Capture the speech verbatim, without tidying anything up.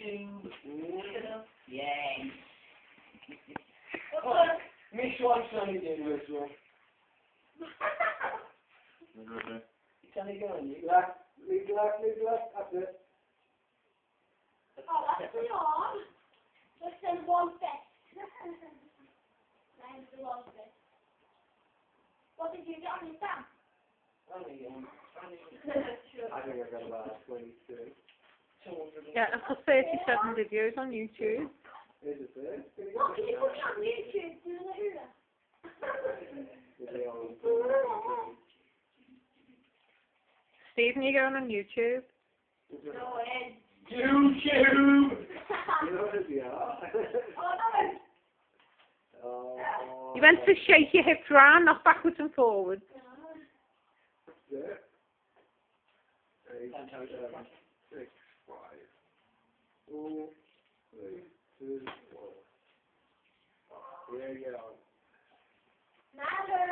YouTube. Yeah. Oh, me swan sunny day this one. Can I go on you? Left, lead left, lead left, that's it. Oh, that's the arm. Let's send one bit. That's the one bit. What did you get on your thumb? Only, um, only, I think I've got about twenty-two. Yeah, I've got thirty-seven videos on YouTube. Is it there? What can you put on YouTube? Do the hula. Stephen, you going on YouTube? No, it is. YouTube! You know what they are? Oh, no. Oh. You went to shake your hips round, not backwards and forwards. Yeah. Eight, seven, six, five, four, three, two, one. There you go. Matter.